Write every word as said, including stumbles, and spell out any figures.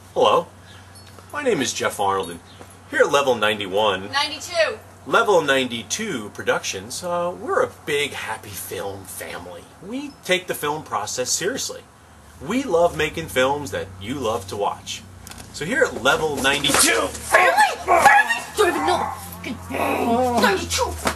Hello, my name is Jeff Arnold, and here at Level ninety-one, ninety-two. Level ninety-two Productions, uh, we're a big happy film family. We take the film process seriously. We love making films that you love to watch. So here at Level ninety-two... Family? Family? Don't even know the fucking ninety-two.